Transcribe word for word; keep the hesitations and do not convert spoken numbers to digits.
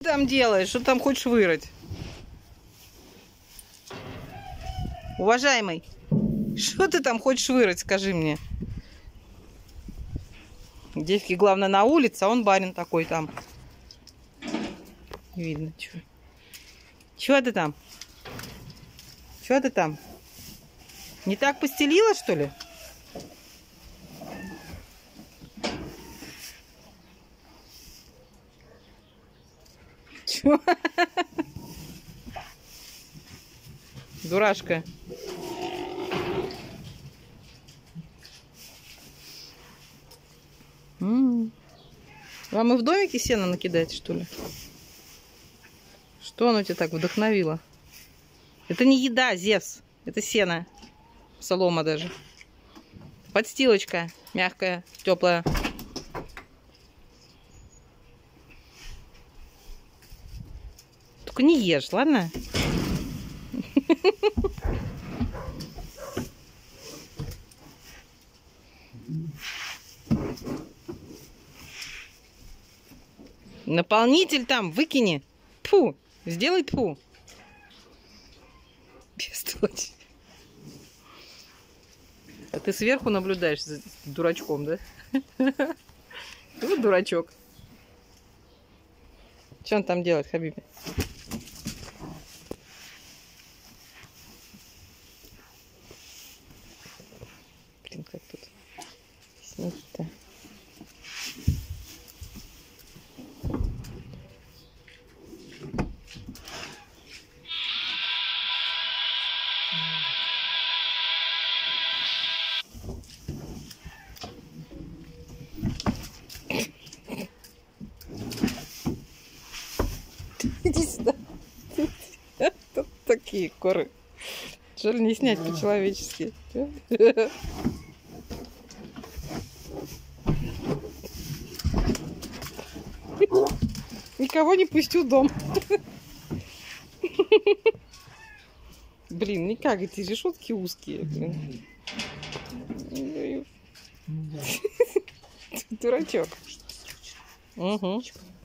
там делаешь? Что там хочешь вырыть? Уважаемый, что ты там хочешь вырыть, скажи мне? Девки, главное, на улице, а он барин такой там. Не видно, чего. Чего ты там? Чего ты там? Не так постелила, что ли? Чего? Дурашка. М-м. Вам и в домике сено накидать, что ли? Что оно тебя так вдохновило? Это не еда, Зевс. Это сено. Солома даже. Подстилочка. Мягкая, теплая. Только не ешь, ладно? Наполнитель там выкини. Фу, сделай тьфу. Бестолочь. А ты сверху наблюдаешь за дурачком, да? Вот дурачок. Что он там делает, Хабиби? Блин, как тут снег-то. Иди сюда. Тут такие коры. Жаль, не снять по-человечески. Никого не пустю в дом. Блин, никак, эти решетки узкие. Блин. Дурачок. Угу.